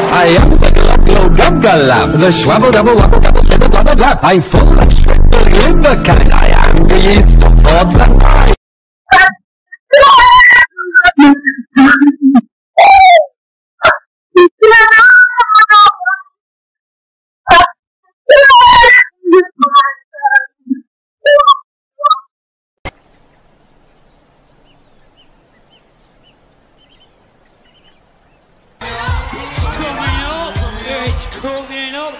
I am the glug glug gub the schwabble double wobble double flibble blubber blab. I'm full of strictly glitter kind. I am the yeast of thoughts and pride. Coming up,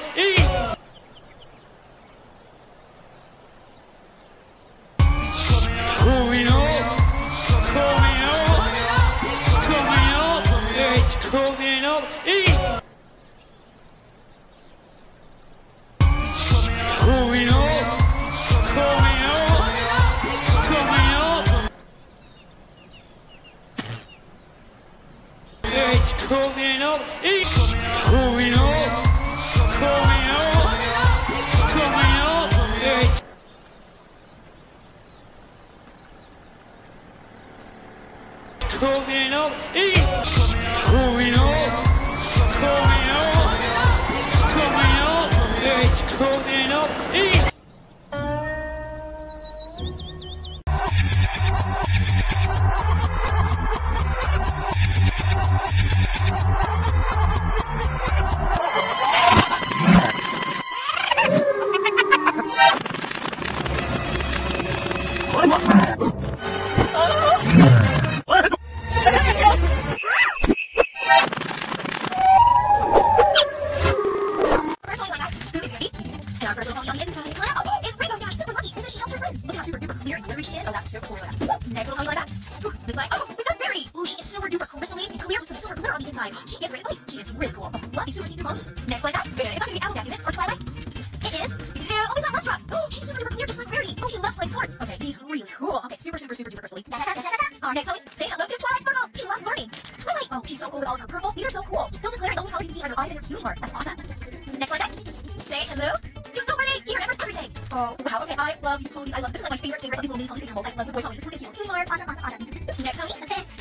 She gets rid of ice. She is really cool. What? These super secret ponies. Next like that. It's not gonna be Applejack, is it? Or Twilight? It is. Oh, we got Lust Rock. Oh, she's super duper clear, just like Rarity. Oh, she loves my swords. Okay, he's really cool. Okay, super duper crystally. Our next pony. Say hello to Twilight Sparkle. She loves learning. Twilight. Oh, she's so cool with all of her purple. These are so cool. Still declaring only how you can see are her eyes and her cutie mark. That's awesome. Next like that. Say hello to nobody. He remembers everything. Oh, wow. Okay, I love these ponies. I love this is like my favorite of these little mini pony figure molds. I love the boy ponies. Look at this cutie mark. Awesome. Next pony.